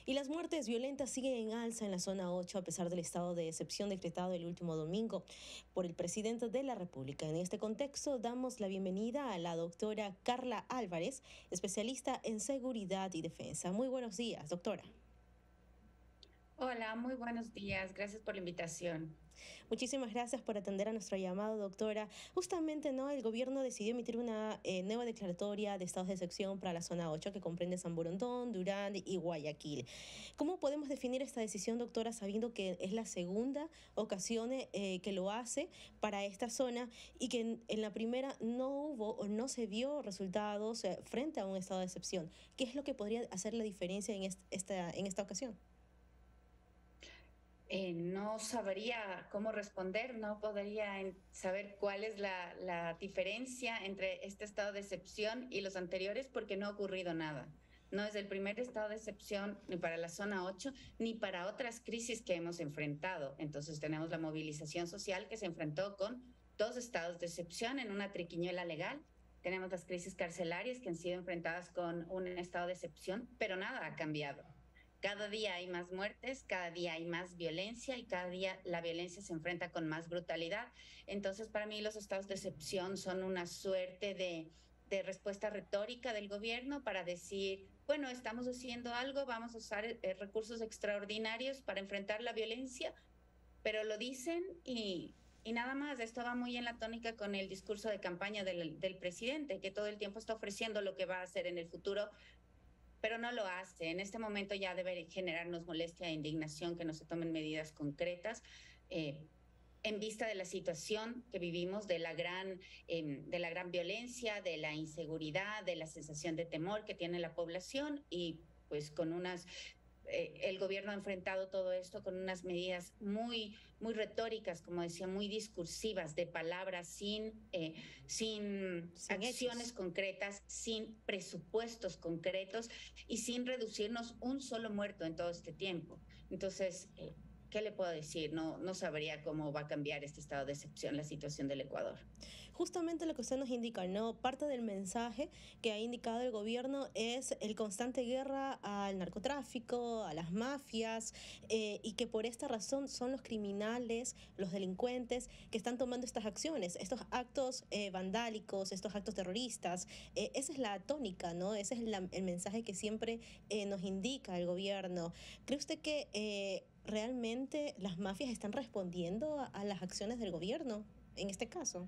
Y las muertes violentas siguen en alza en la zona 8 a pesar del estado de excepción decretado el último domingo por el presidente de la República. En este contexto, damos la bienvenida a la doctora Carla Álvarez, especialista en seguridad y defensa. Muy buenos días, doctora. Hola, muy buenos días. Gracias por la invitación. Muchísimas gracias por atender a nuestro llamado, doctora. Justamente, ¿no? El gobierno decidió emitir una nueva declaratoria de estados de excepción para la zona 8 que comprende San Borondón, Durán y Guayaquil. ¿Cómo podemos definir esta decisión, doctora, sabiendo que es la segunda ocasión que lo hace para esta zona y que en la primera no hubo o no se vio resultados frente a un estado de excepción? ¿Qué es lo que podría hacer la diferencia en esta ocasión? No sabría cómo responder, no podría saber cuál es la diferencia entre este estado de excepción y los anteriores porque no ha ocurrido nada. No es el primer estado de excepción ni para la zona 8 ni para otras crisis que hemos enfrentado. Entonces tenemos la movilización social que se enfrentó con dos estados de excepción en una triquiñuela legal. Tenemos las crisis carcelarias que han sido enfrentadas con un estado de excepción, pero nada ha cambiado. Cada día hay más muertes, cada día hay más violencia y cada día la violencia se enfrenta con más brutalidad. Entonces, para mí los estados de excepción son una suerte de respuesta retórica del gobierno para decir, bueno, estamos haciendo algo, vamos a usar recursos extraordinarios para enfrentar la violencia, pero lo dicen y nada más. Esto va muy en la tónica con el discurso de campaña del presidente, que todo el tiempo está ofreciendo lo que va a hacer en el futuro, pero no lo hace. En este momento ya debe generarnos molestia e indignación que no se tomen medidas concretas en vista de la situación que vivimos, de la gran violencia, de la inseguridad, de la sensación de temor que tiene la población y pues con el gobierno ha enfrentado todo esto con unas medidas muy retóricas, como decía, muy discursivas, de palabras sin Sin acciones hechos. concretas, sin presupuestos concretos y sin reducirnos un solo muerto en todo este tiempo. Entonces, ¿qué le puedo decir? No sabría cómo va a cambiar este estado de excepción la situación del Ecuador. Justamente lo que usted nos indica, ¿no? Parte del mensaje que ha indicado el gobierno es el constante guerra al narcotráfico, a las mafias, y que por esta razón son los criminales, los delincuentes que están tomando estas acciones, estos actos vandálicos, estos actos terroristas. Esa es la tónica, ¿no? Ese es el mensaje que siempre nos indica el gobierno. ¿Cree usted que realmente las mafias están respondiendo a las acciones del gobierno en este caso?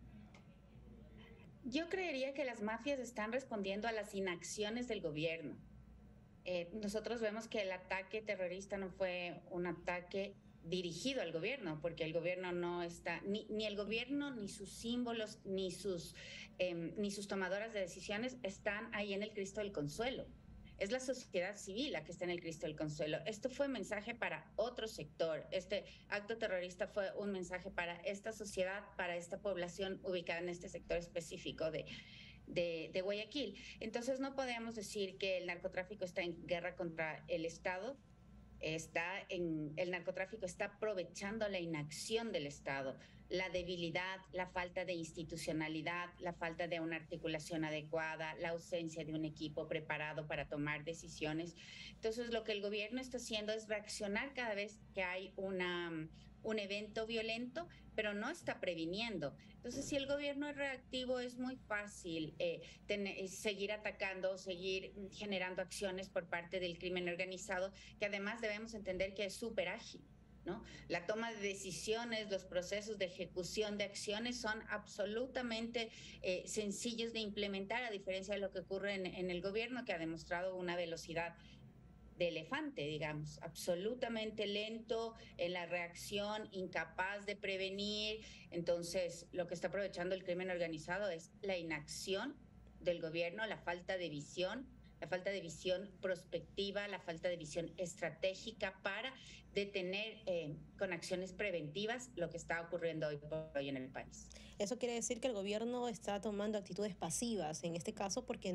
Yo creería que las mafias están respondiendo a las inacciones del gobierno. Nosotros vemos que el ataque terrorista no fue un ataque dirigido al gobierno, porque el gobierno no está, ni el gobierno, ni sus símbolos, ni sus tomadoras de decisiones están ahí en el Cristo del Consuelo. Es la sociedad civil la que está en el Cristo del Consuelo. Esto fue un mensaje para otro sector. Este acto terrorista fue un mensaje para esta sociedad, para esta población ubicada en este sector específico de Guayaquil. Entonces no podemos decir que el narcotráfico está en guerra contra el Estado. El narcotráfico está aprovechando la inacción del Estado, la debilidad, la falta de institucionalidad, la falta de una articulación adecuada, la ausencia de un equipo preparado para tomar decisiones. Entonces, lo que el gobierno está haciendo es reaccionar cada vez que hay un evento violento, pero no está previniendo. Entonces, si el gobierno es reactivo, es muy fácil seguir atacando, seguir generando acciones por parte del crimen organizado, que además debemos entender que es súper ágil, ¿no? La toma de decisiones, los procesos de ejecución de acciones son absolutamente sencillos de implementar, a diferencia de lo que ocurre en el gobierno, que ha demostrado una velocidad de elefante, digamos, absolutamente lento en la reacción, incapaz de prevenir. Entonces, lo que está aprovechando el crimen organizado es la inacción del gobierno, la falta de visión prospectiva, la falta de visión estratégica para detener con acciones preventivas lo que está ocurriendo hoy por hoy en el país. Eso quiere decir que el gobierno está tomando actitudes pasivas en este caso porque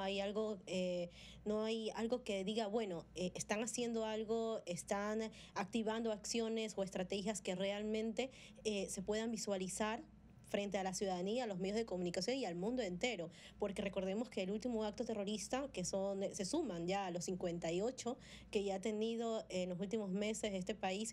no hay algo que diga, bueno, están haciendo algo, están activando acciones o estrategias que realmente se puedan visualizar frente a la ciudadanía, a los medios de comunicación y al mundo entero, porque recordemos que el último acto terrorista, que se suman ya a los 58 que ya ha tenido en los últimos meses este país,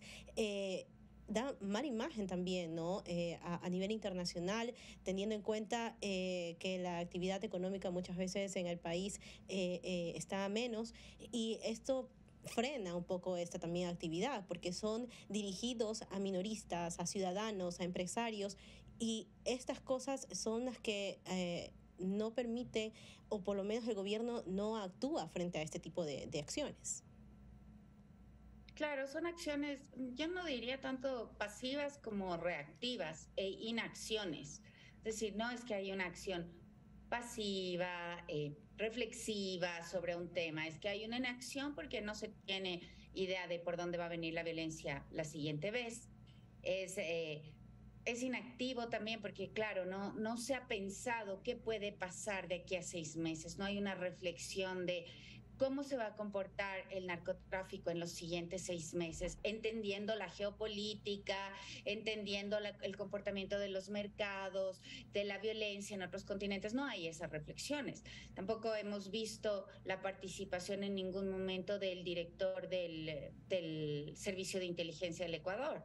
da mala imagen también, ¿no? A nivel internacional, teniendo en cuenta que la actividad económica muchas veces en el país está a menos, y esto frena un poco esta también actividad, porque son dirigidos a minoristas, a ciudadanos, a empresarios, y estas cosas son las que no permite, o por lo menos el gobierno no actúa frente a este tipo de acciones. Claro, son acciones, yo no diría tanto pasivas como reactivas e inacciones. Es decir, no es que hay una acción pasiva, reflexiva sobre un tema, es que hay una inacción porque no se tiene idea de por dónde va a venir la violencia la siguiente vez. Es, eh, es inactivo también porque, claro, no se ha pensado qué puede pasar de aquí a 6 meses, no hay una reflexión de cómo se va a comportar el narcotráfico en los siguientes 6 meses, entendiendo la geopolítica, entendiendo el comportamiento de los mercados, de la violencia en otros continentes. No hay esas reflexiones. Tampoco hemos visto la participación en ningún momento del director del Servicio de Inteligencia del Ecuador.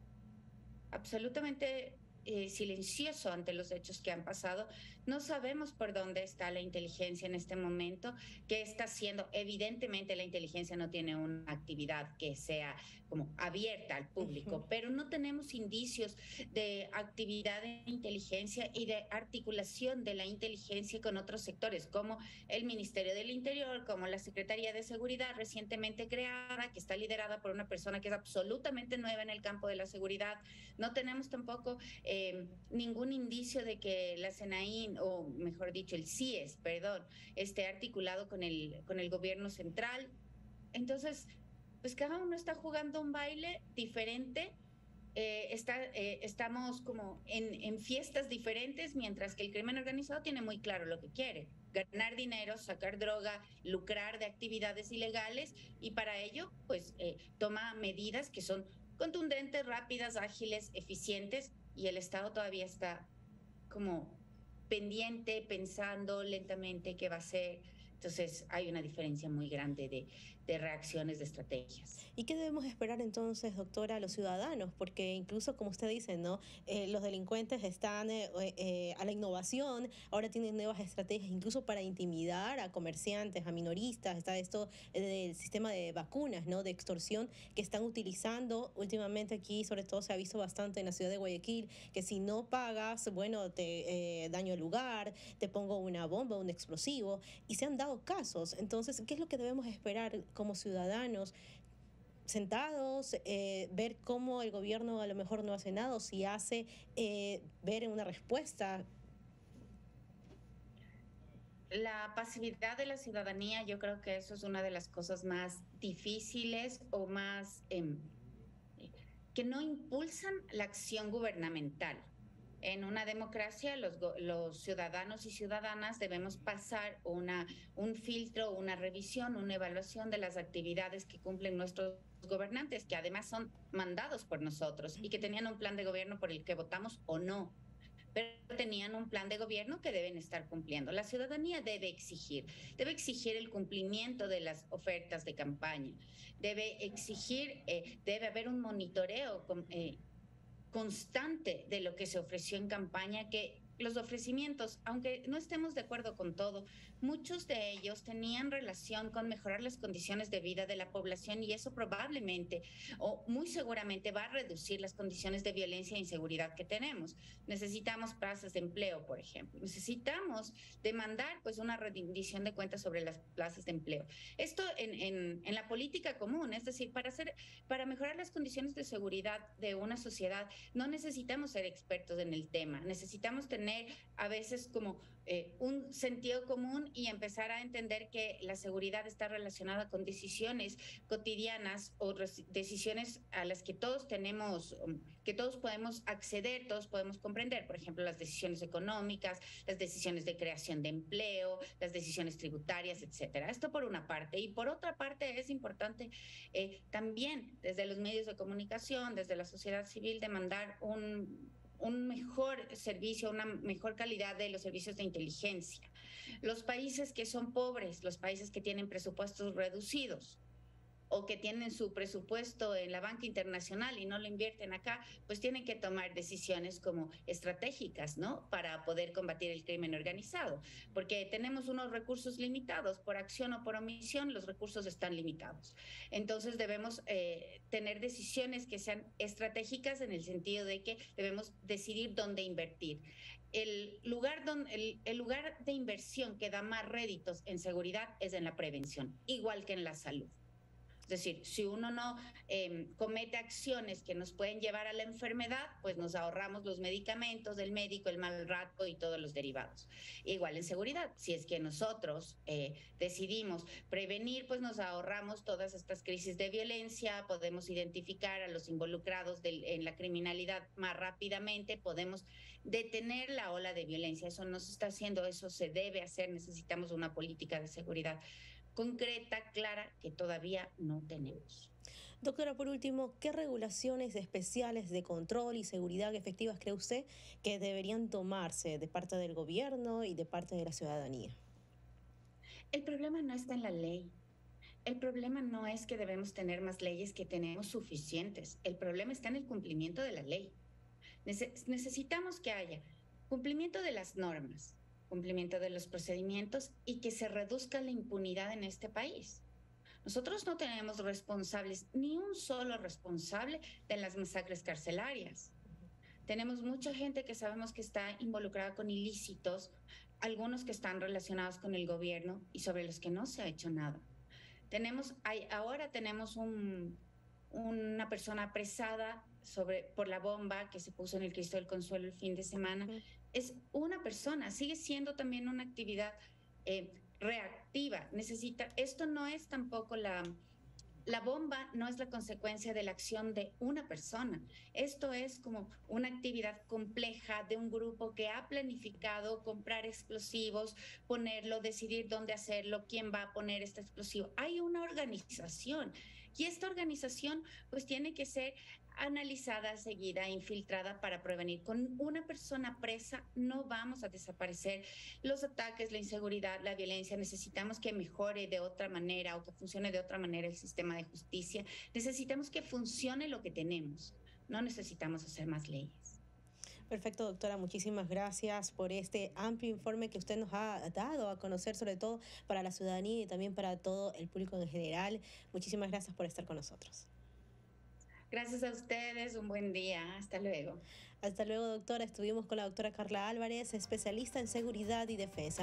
Absolutamente silencioso ante los hechos que han pasado. No sabemos por dónde está la inteligencia en este momento, qué está haciendo. Evidentemente la inteligencia no tiene una actividad que sea como abierta al Ujú. público, pero no tenemos indicios de actividad de inteligencia y de articulación de la inteligencia con otros sectores, como el Ministerio del Interior, como la Secretaría de Seguridad recientemente creada, que está liderada por una persona que es absolutamente nueva en el campo de la seguridad. No tenemos tampoco ningún indicio de que la CNI, o mejor dicho, el CIES, perdón, esté articulado con el gobierno central. Entonces, pues cada uno está jugando un baile diferente. Estamos como en fiestas diferentes, mientras que el crimen organizado tiene muy claro lo que quiere: ganar dinero, sacar droga, lucrar de actividades ilegales, y para ello, pues toma medidas que son contundentes, rápidas, ágiles, eficientes, y el Estado todavía está como pendiente, pensando lentamente qué va a hacer. Entonces hay una diferencia muy grande de reacciones, de estrategias. ¿Y qué debemos esperar entonces, doctora, a los ciudadanos? Porque incluso, como usted dice, ¿no? Los delincuentes están a la innovación, ahora tienen nuevas estrategias, incluso para intimidar a comerciantes, a minoristas. Está esto del sistema de vacunas, ¿no? De extorsión que están utilizando últimamente aquí, sobre todo se ha visto bastante en la ciudad de Guayaquil, que si no pagas, bueno, te daño el lugar, te pongo una bomba, un explosivo, y se han dado casos. Entonces, ¿qué es lo que debemos esperar como ciudadanos? Sentados, ver cómo el gobierno a lo mejor no hace nada, o si hace, ver una respuesta. La pasividad de la ciudadanía, yo creo que eso es una de las cosas más difíciles o más que no impulsan la acción gubernamental. En una democracia, los ciudadanos y ciudadanas debemos pasar un filtro, una revisión, una evaluación de las actividades que cumplen nuestros gobernantes, que además son mandados por nosotros y que tenían un plan de gobierno por el que votamos o no, pero tenían un plan de gobierno que deben estar cumpliendo. La ciudadanía debe exigir el cumplimiento de las ofertas de campaña, debe haber un monitoreo constante de lo que se ofreció en campaña, que los ofrecimientos, aunque no estemos de acuerdo con todo, muchos de ellos tenían relación con mejorar las condiciones de vida de la población, y eso probablemente o muy seguramente va a reducir las condiciones de violencia e inseguridad que tenemos. Necesitamos plazas de empleo, por ejemplo. Necesitamos demandar pues una rendición de cuentas sobre las plazas de empleo. Esto en la política común, es decir, para mejorar las condiciones de seguridad de una sociedad, no necesitamos ser expertos en el tema, necesitamos tener a veces como un sentido común y empezar a entender que la seguridad está relacionada con decisiones cotidianas o decisiones a las que todos tenemos, que todos podemos acceder, todos podemos comprender. Por ejemplo, las decisiones económicas, las decisiones de creación de empleo, las decisiones tributarias, etcétera. Esto por una parte. Y por otra parte es importante también desde los medios de comunicación, desde la sociedad civil, demandar un mejor servicio, una mejor calidad de los servicios de inteligencia. Los países que son pobres, los países que tienen presupuestos reducidos, o que tienen su presupuesto en la banca internacional y no lo invierten acá, pues tienen que tomar decisiones como estratégicas, ¿no? Para poder combatir el crimen organizado, porque tenemos unos recursos limitados, por acción o por omisión, los recursos están limitados. Entonces debemos tener decisiones que sean estratégicas en el sentido de que debemos decidir dónde invertir. El lugar de inversión que da más réditos en seguridad es en la prevención, igual que en la salud. Es decir, si uno no comete acciones que nos pueden llevar a la enfermedad, pues nos ahorramos los medicamentos del médico, el mal rato y todos los derivados. Igual en seguridad, si es que nosotros decidimos prevenir, pues nos ahorramos todas estas crisis de violencia, podemos identificar a los involucrados en la criminalidad más rápidamente, podemos detener la ola de violencia. Eso no se está haciendo, eso se debe hacer, necesitamos una política de seguridad concreta, clara, que todavía no tenemos. Doctora, por último, ¿qué regulaciones especiales de control y seguridad efectivas cree usted que deberían tomarse de parte del gobierno y de parte de la ciudadanía? El problema no está en la ley. El problema no es que debemos tener más leyes, que tenemos suficientes. El problema está en el cumplimiento de la ley. Necesitamos que haya cumplimiento de las normas, cumplimiento de los procedimientos y que se reduzca la impunidad en este país. Nosotros no tenemos responsables, ni un solo responsable de las masacres carcelarias. Tenemos mucha gente que sabemos que está involucrada con ilícitos, algunos que están relacionados con el gobierno y sobre los que no se ha hecho nada. Ahora tenemos una persona apresada por la bomba que se puso en el Cristo del Consuelo el fin de semana. Es una persona, sigue siendo también una actividad reactiva. Esto no es tampoco la bomba no es la consecuencia de la acción de una persona. Esto es como una actividad compleja de un grupo que ha planificado comprar explosivos, ponerlo, decidir dónde hacerlo, quién va a poner este explosivo. Hay una organización y esta organización pues tiene que ser analizada, seguida, infiltrada para prevenir. Con una persona presa no vamos a desaparecer los ataques, la inseguridad, la violencia. Necesitamos que mejore de otra manera o que funcione de otra manera el sistema de justicia. Necesitamos que funcione lo que tenemos. No necesitamos hacer más leyes. Perfecto, doctora. Muchísimas gracias por este amplio informe que usted nos ha dado a conocer, sobre todo para la ciudadanía y también para todo el público en general. Muchísimas gracias por estar con nosotros. Gracias a ustedes, un buen día. Hasta luego. Hasta luego, doctora. Estuvimos con la doctora Carla Álvarez, especialista en seguridad y defensa.